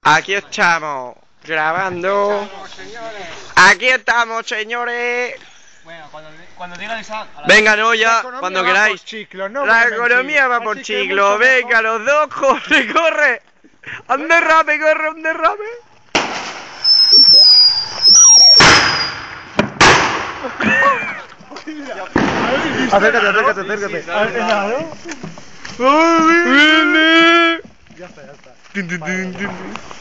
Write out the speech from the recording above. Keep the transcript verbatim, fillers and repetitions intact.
Aquí estamos, grabando. Aquí estamos, señores. Bueno, cuando, cuando diga Isaac. Venga, no, ya, cuando queráis. Chiclo, no La economía va por chiclo. Venga, los dos, corre, corre. Un derrame, corre, un derrame. Acércate, acércate, acércate. Viene. Ya está, ya está.